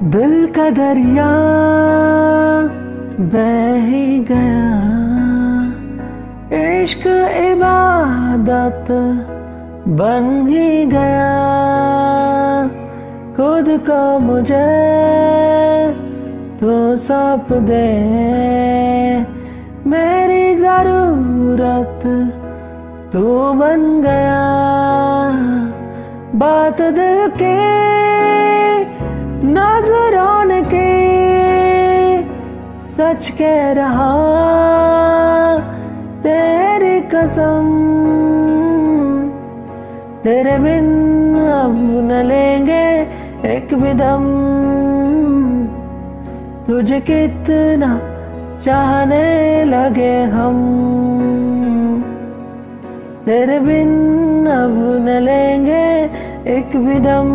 दिल का दरिया बह ही गया, इश्क इबादत बन ही गया। खुद को मुझे तो सौंप दे, मेरी जरूरत तू बन गया। बात दिल के नजरों के सच कह रहा, तेरी कसम तेरे बिन अब न लेंगे एक भी दम। तुझे कितना चाहने लगे हम, तेरे बिन अब न लेंगे एक भी दम।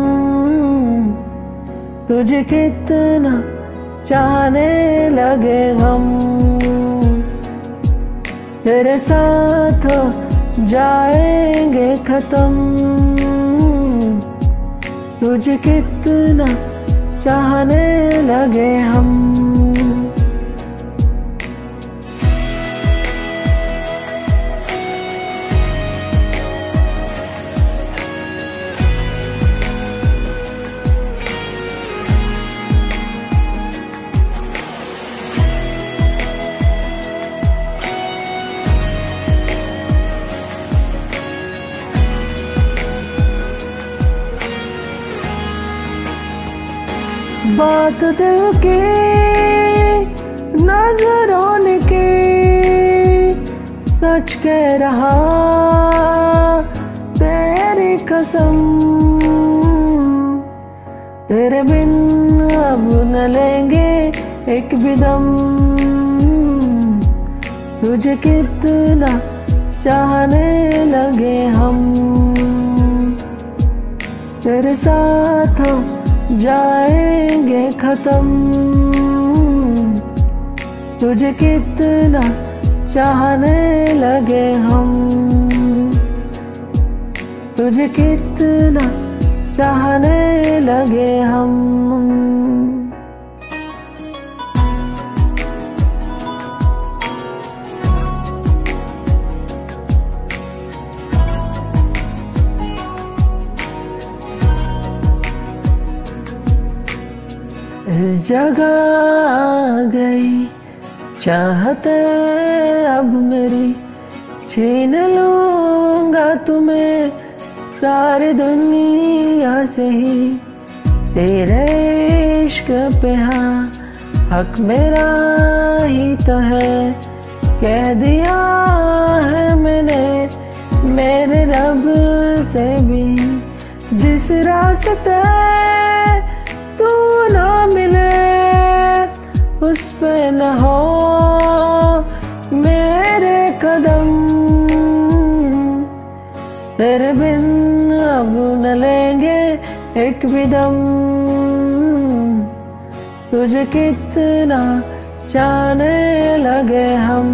तुझे कितना चाहने लगे हम, तेरे साथ हो जाएंगे खत्म। तुझे कितना चाहने लगे हम। बात दिल की नजरों के सच कह रहा, तेरी कसम तेरे बिन अब न लेंगे एक भी दम। तुझे कितना चाहने लगे हम, तेरे साथ हो जाएंगे खत्म। तुझे कितना चाहने लगे हम, तुझे कितना चाहने लगे हम। इस जगह आ गई चाहते अब मेरी, छीन लूंगा तुम्हें सारी दुनिया से ही। तेरे इश्क पे हाँ हक मेरा ही तो है, कह दिया है मैंने मेरे रब से भी। जिस रास्ते तू ना मिले उस पे न हो मेरे कदम। तेरे बिन अब न लेंगे एक भी दम। तुझे कितना चाहने लगे हम,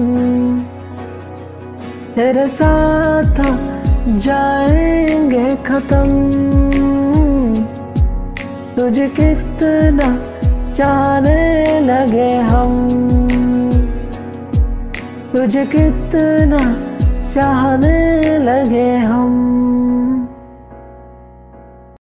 तेरे साथ जाएंगे खत्म। तुझे कितना चाहने लगे हम, तुझे कितना चाहने लगे हम।